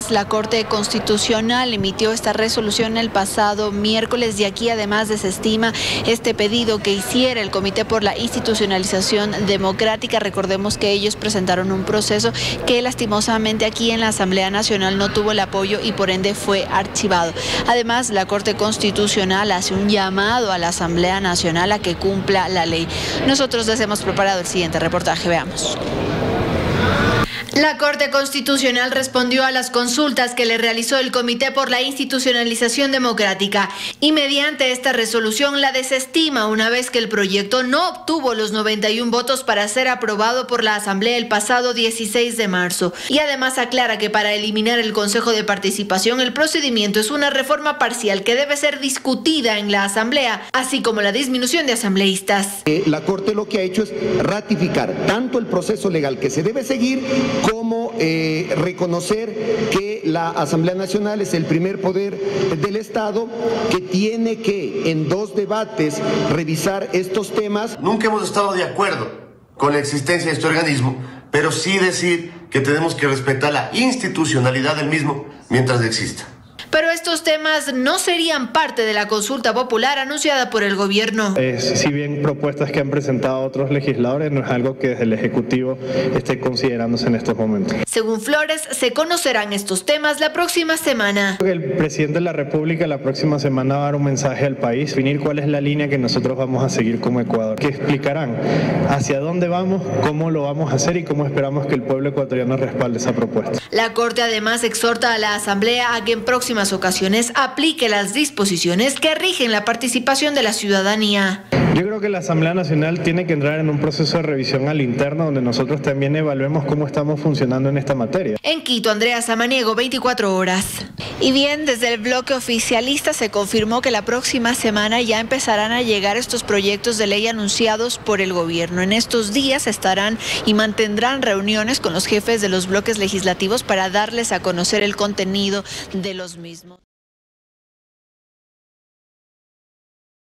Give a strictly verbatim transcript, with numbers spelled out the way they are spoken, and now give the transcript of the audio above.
Además, la Corte Constitucional emitió esta resolución el pasado miércoles y aquí además desestima este pedido que hiciera el Comité por la Institucionalización Democrática. Recordemos que ellos presentaron un proceso que lastimosamente aquí en la Asamblea Nacional no tuvo el apoyo y por ende fue archivado. Además, la Corte Constitucional hace un llamado a la Asamblea Nacional a que cumpla la ley. Nosotros les hemos preparado el siguiente reportaje, veamos. La Corte Constitucional respondió a las consultas que le realizó el Comité por la Institucionalización Democrática y mediante esta resolución la desestima una vez que el proyecto no obtuvo los noventa y un votos para ser aprobado por la Asamblea el pasado dieciséis de marzo. Y además aclara que para eliminar el Consejo de Participación el procedimiento es una reforma parcial que debe ser discutida en la Asamblea, así como la disminución de asambleístas. La Corte lo que ha hecho es ratificar tanto el proceso legal que se debe seguir como eh, reconocer que la Asamblea Nacional es el primer poder del Estado que tiene que en dos debates revisar estos temas. Nunca hemos estado de acuerdo con la existencia de este organismo, pero sí decir que tenemos que respetar la institucionalidad del mismo mientras exista. Pero estos temas no serían parte de la consulta popular anunciada por el gobierno. Eh, si bien propuestas que han presentado otros legisladores, no es algo que desde el Ejecutivo esté considerándose en estos momentos. Según Flores, se conocerán estos temas la próxima semana. El presidente de la República la próxima semana va a dar un mensaje al país, definir cuál es la línea que nosotros vamos a seguir como Ecuador, que explicarán hacia dónde vamos, cómo lo vamos a hacer y cómo esperamos que el pueblo ecuatoriano respalde esa propuesta. La Corte además exhorta a la Asamblea a que en próximas ocasiones aplique las disposiciones que rigen la participación de la ciudadanía. Yo creo que la Asamblea Nacional tiene que entrar en un proceso de revisión al interno donde nosotros también evaluemos cómo estamos funcionando en esta materia. En Quito, Andrea Samaniego, veinticuatro horas. Y bien, desde el bloque oficialista se confirmó que la próxima semana ya empezarán a llegar estos proyectos de ley anunciados por el gobierno. En estos días estarán y mantendrán reuniones con los jefes de los bloques legislativos para darles a conocer el contenido de los mismos.